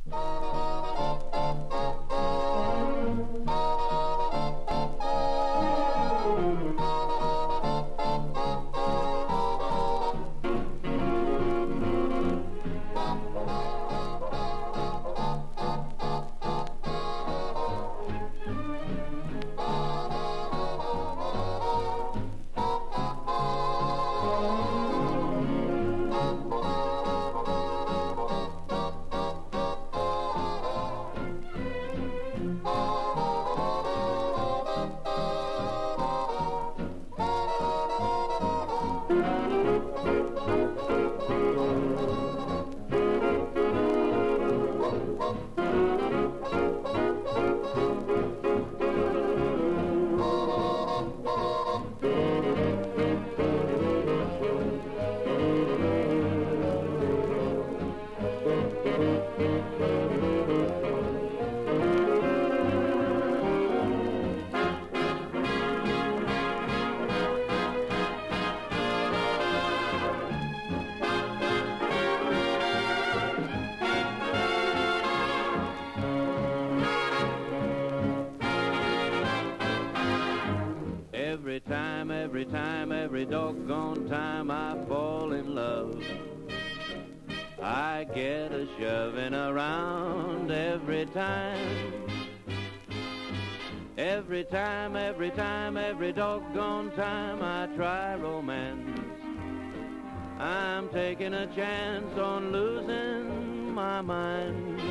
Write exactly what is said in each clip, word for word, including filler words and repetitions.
Every time, every time, every doggone time I fall in love, I get a shoving around every time. Every time, every time, every doggone time I try romance, I'm taking a chance on losing my mind.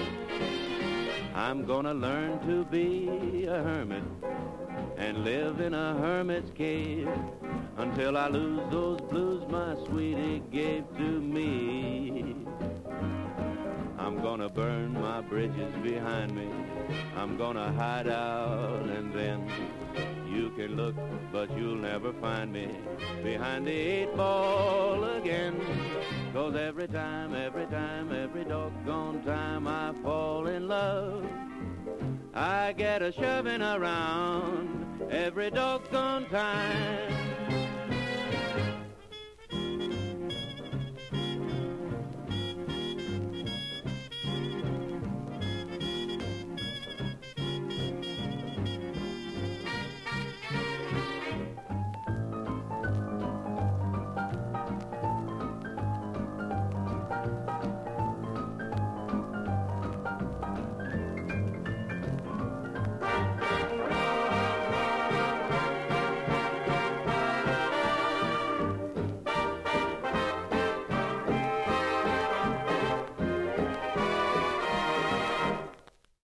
I'm gonna learn to be a hermit and live in a hermit's cave until I lose those blues my sweetie gave to me. I'm gonna burn my bridges behind me, I'm gonna hide out, and then you can look but you'll never find me behind the eight ball again. 'Cause every time, every time, every doggone time I fall in love, I get a shoving around every doggone time.